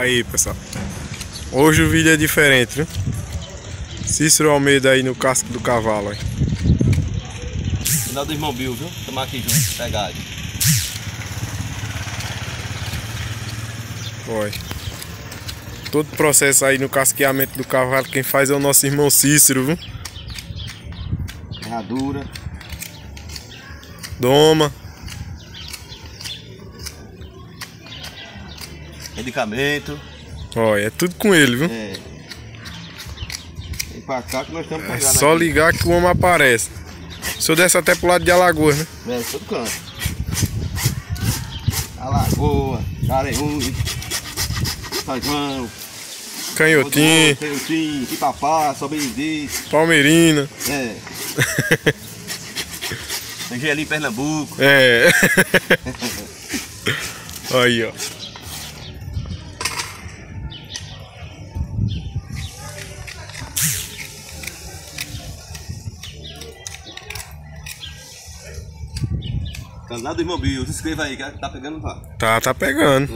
Aí, pessoal, hoje o vídeo é diferente, viu? Cícero Almeida aí no casco do cavalo aí. Final do irmão Bill, viu? Tomar aqui junto, pegado. Olha, todo o processo aí no casqueamento do cavalo, quem faz é o nosso irmão Cícero, viu? Ferradura. Doma. Medicamento. Olha, é tudo com ele, viu? É. Vem pra cá que nós estamos É pegados. só aqui. ligar que o homem aparece. Se eu desce até pro lado de Alagoas, né? É, todo canto. Alagoa, Careúne, São João, Canhotinho, Canhotinho, Pipapá, Sobreviver. Palmeirina. É. Angeli, Pernambuco. É. Aí, ó. Canal do irmão Bill, se inscreva aí, que tá pegando lá. Tá pegando.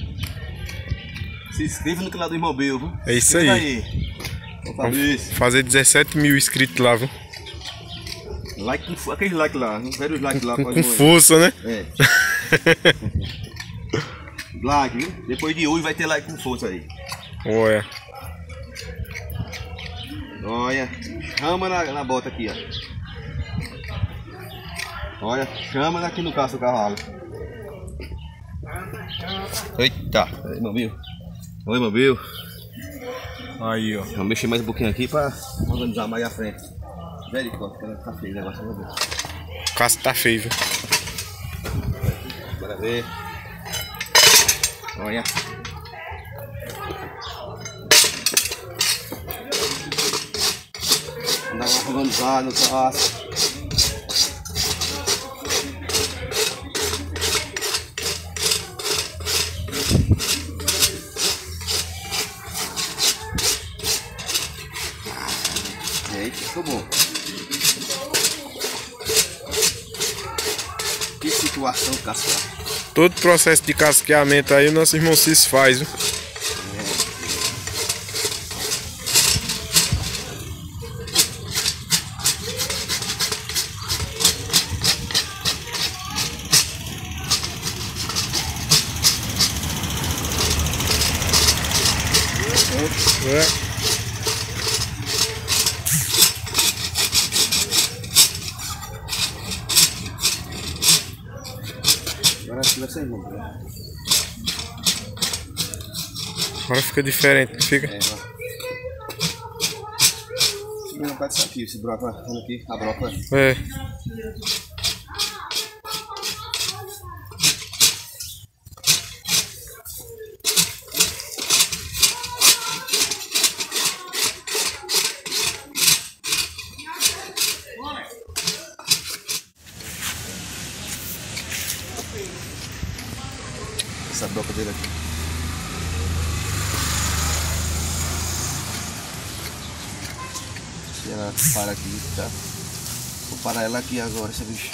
Se inscreva no canal do irmão Bill, viu? É isso Inscreva aí. Ô, Fabrício. Fazer 17 mil inscritos lá, viu? Like com aquele like lá, não quero os likes lá. Com força, né? É. Like, viu? Depois de hoje vai ter like com força aí. Olha. Olha, chama na bota aqui, ó. Olha, chama aqui no caso do cavalo. Eita, irmão Bill. Oi, irmão Bill. Aí, ó. Vamos mexer mais um pouquinho aqui pra organizar mais a frente. Velho, tá feio o negócio, vamos ver. O casco tá feio, viu? Bora ver. Olha. Dá uma organizada no casco. Eita, ficou bom. Que situação, casca. Todo o processo de casqueamento aí o nosso irmão Cícero faz, viu? É. Agora acho que vai ser irmão. Agora fica diferente, não fica? É, vai. Não pode ser aqui, esse broco vai ficando aqui, a broca vai. É. Essa broca dele aqui. Se ela para aqui, tá? Vou parar ela aqui agora, essa bicha.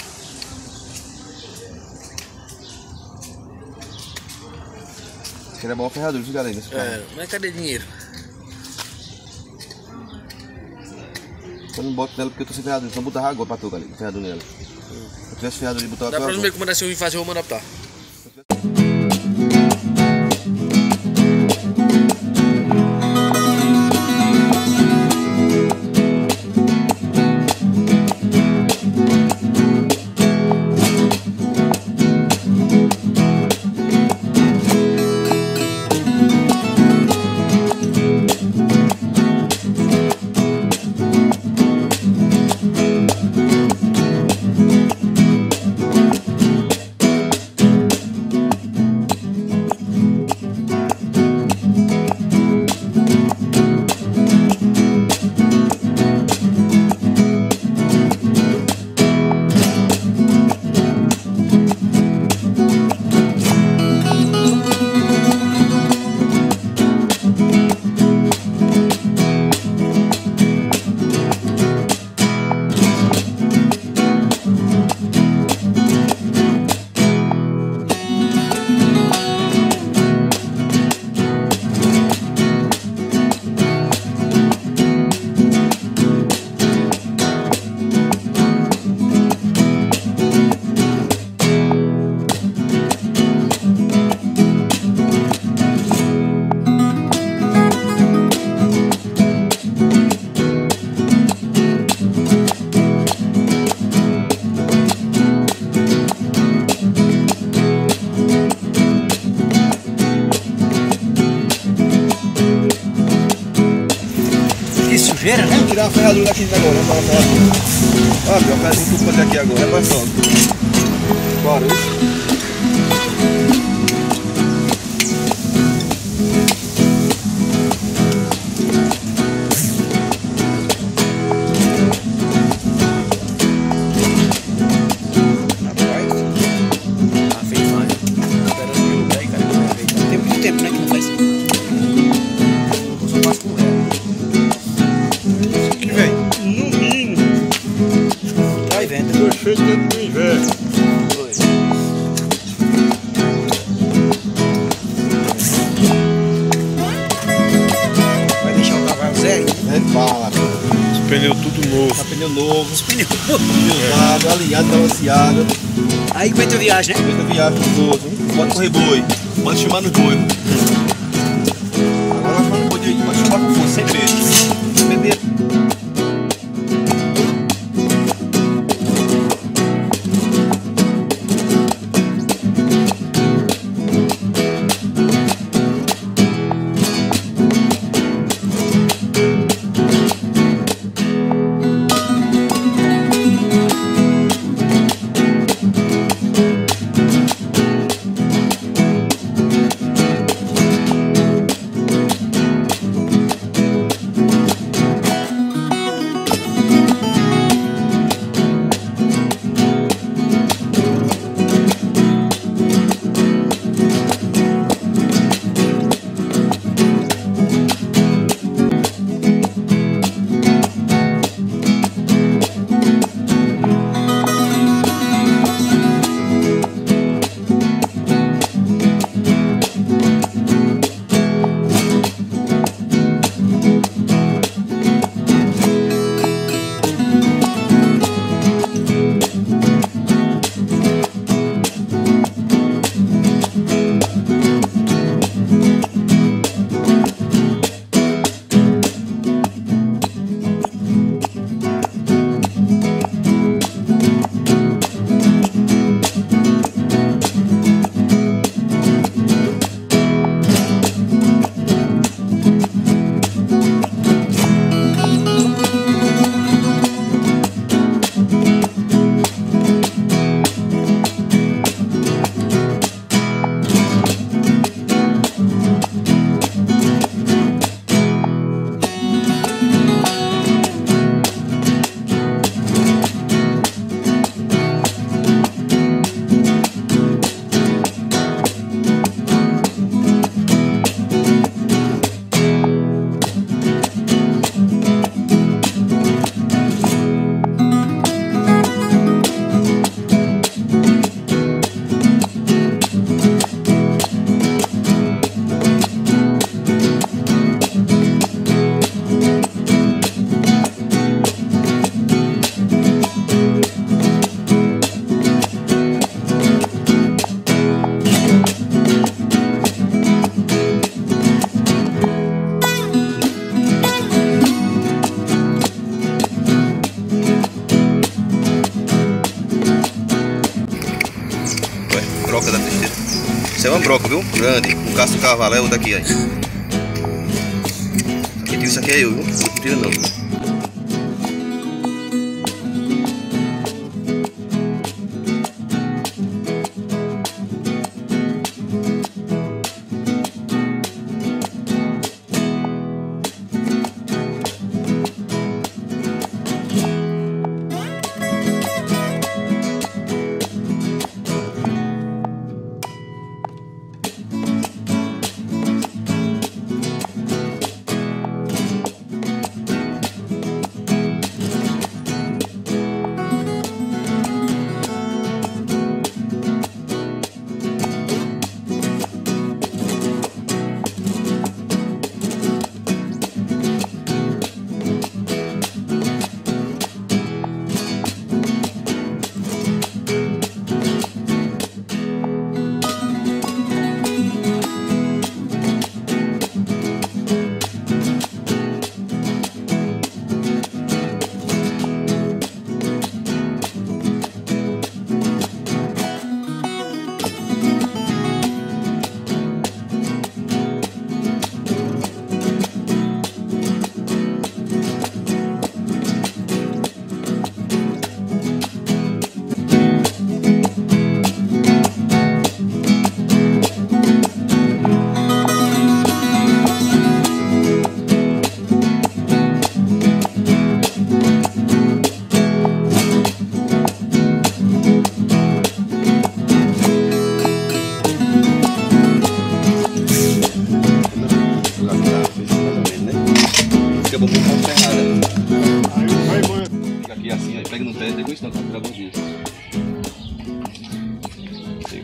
Isso aqui era bom ferradura, viu, galera? É, mas cadê dinheiro? Eu não boto nela porque eu tô sem ferradura, então botava água pra tu, galera, ferradura nela. Se eu tivesse ferradura e botar Da água. próxima vez que mandar se eu vir fazer, eu vou mandar pra tá. dar uma ferradura daqui agora, vamos dar uma ferradura. Ó, meu, faz um tubo fazer aqui agora, é passando. Bora, viu? Vai deixar o cavalo zero? Fala, Os pneus tudo novo. tá pneu novo, Os pneus. usado, alinhado, balanceado. Aí aguenta a viagem, né? Feita viagem dos outros, hein? Pode correr boi, pode chamar nos boi. Agora quando pode chamar com força, sem medo. Sem medo. Broca da testeira. Isso é uma broca, viu? Grande. O casco do cavalo é o daqui aí. Quem tira isso aqui é eu, viu? Não tira não.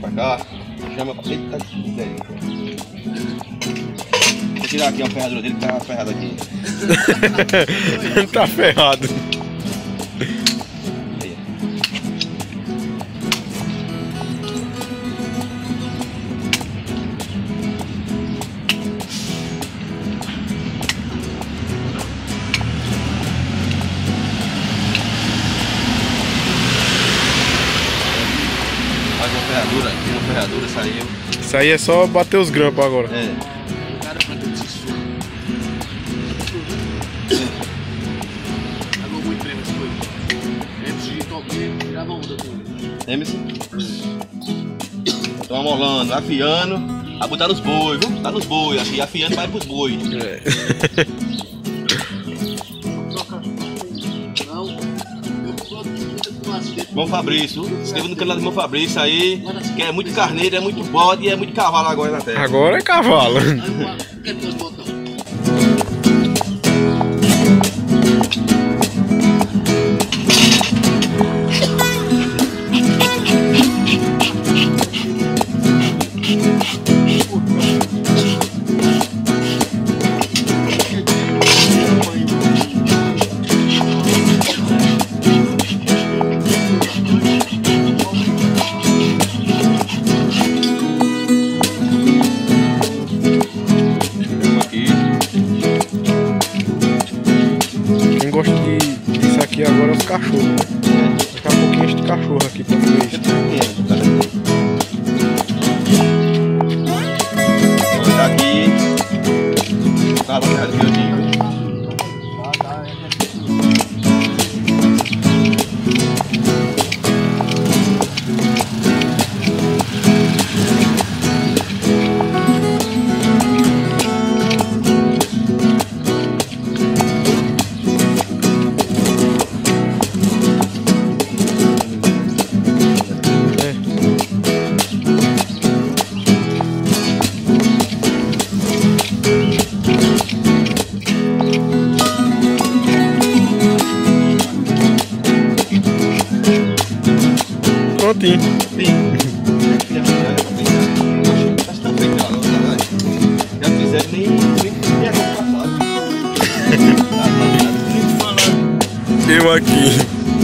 pra cá. Chama pra ele. Vou tirar aqui a ferradura dele, que tá ferrado aqui. Tá ferrado. Aí. Mais uma ferradura saiu. Isso aí é só bater os grampos agora. É. O cara pra tudo se sua. Pagou muito prêmio essa coisa. MC Top tirava onda com ele. MC? Estão amolando, afiando. A botar nos boi, viu? Tá nos boi, assim, afiando vai pros boi. Irmão Fabrício, escreva no canal do irmão Fabrício aí, que é muito carneiro, é muito bode e é muito cavalo agora na terra. Agora é cavalo. Quem gosta disso aqui agora é os cachorros. Daqui a pouquinho enche de cachorro aqui pra ver isso. Vou dar aqui. Tá bom, já viu aqui. Prontinho. Já fizeram nem passado. Eu aqui.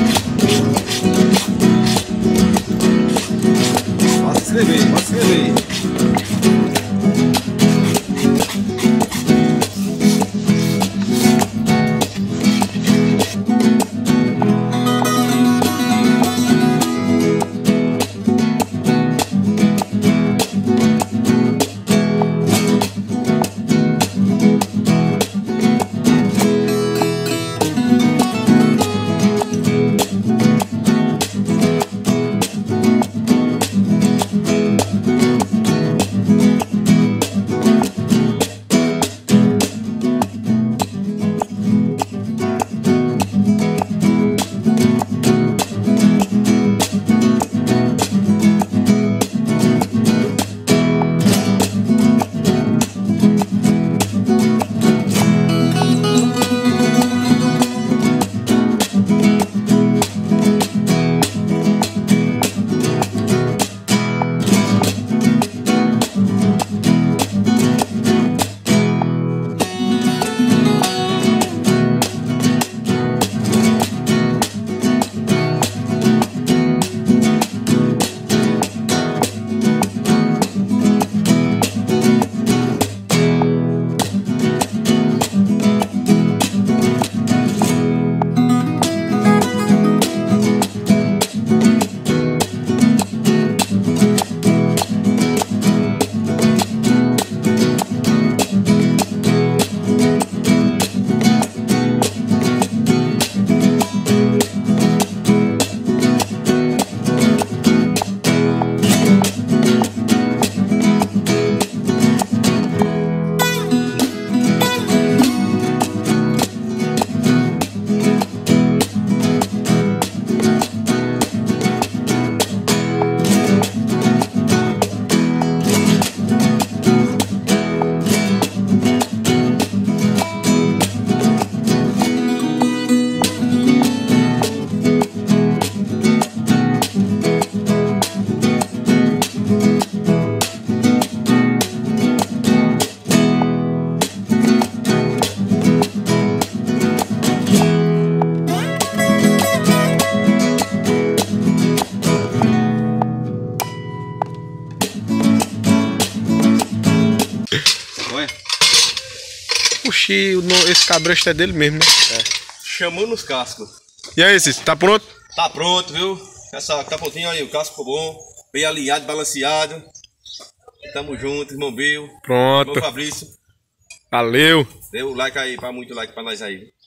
Posso escrever, posso escrever. Olha. Puxi, esse cabresto é dele mesmo, né? Chamou nos cascos. E aí, Cícero, tá pronto? Tá pronto, viu? Essa capotinha aí, o casco ficou bom. Bem alinhado, balanceado. Tamo junto, irmão Bill. Pronto. Irmão Fabrício. Valeu. Dê o like aí, muito like pra nós aí.